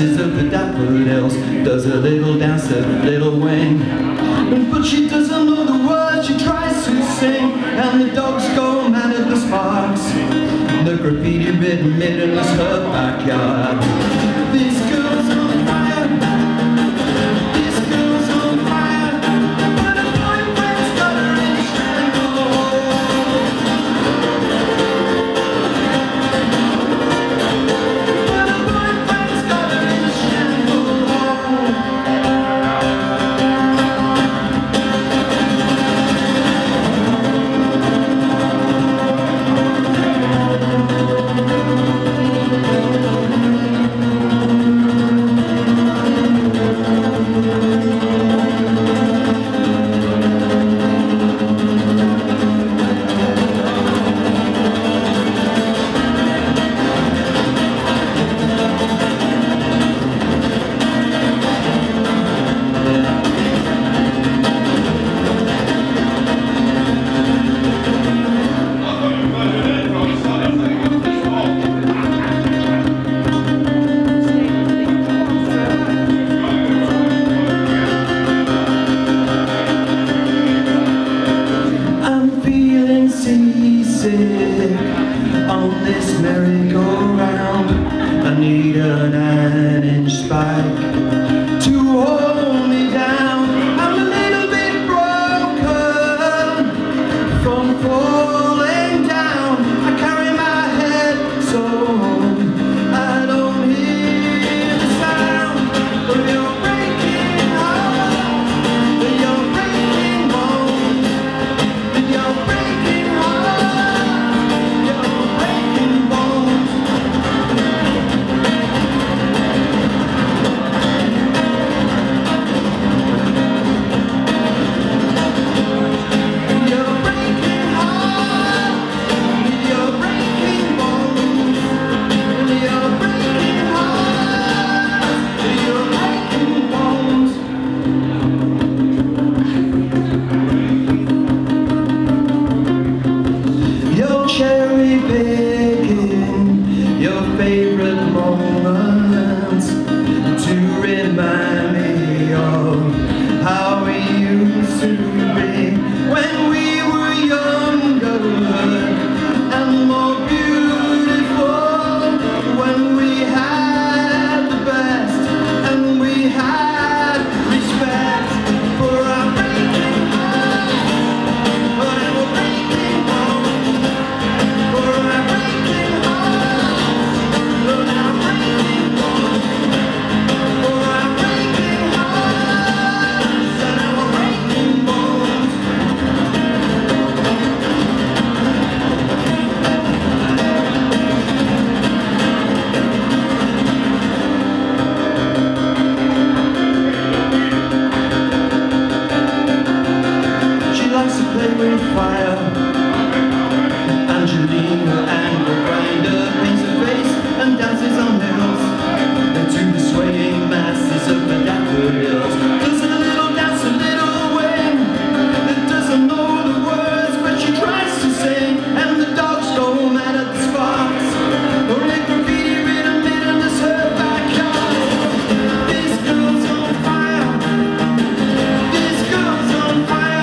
masses of the daffodils, does a little dance, a little wing. But she doesn't know the words, she tries to sing, and the dogs go mad at the sparks. The graffiti written midden is her backyard. This girl's on fire, this girl's on fire, but her boyfriend's got her in a stranglehold. But her boyfriend's got her in a stranglehold. On this merry-go-round, I need a 9-inch spike to hold me down. I'm a little bit broken from falling down. I carry my head so I don't hear the sound of your breaking heart, of your breaking bones, of your breaking heart. Cherry picking your favorite moments to remind me of how we used to be when we were younger and more beautiful, when we had the best and we had respect for our breaking hearts, for our breaking bones. Play with fire, Angelina and the grinder paints her face and dances on hills to the swaying masses of the daffodils. Does a little dance, a little wing, that doesn't know the words but she tries to sing, and the dogs go mad at the sparks. Or a graffiti written midden is her backyard. This girl's on fire, this girl's on fire.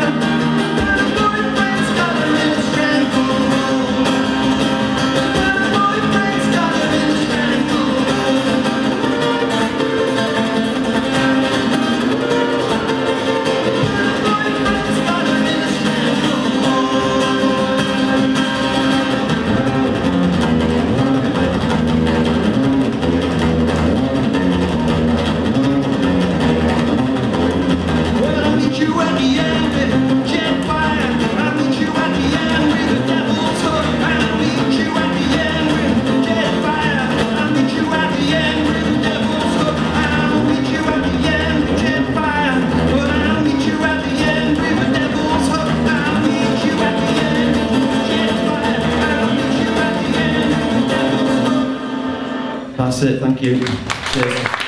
That's it, thank you. Cheers.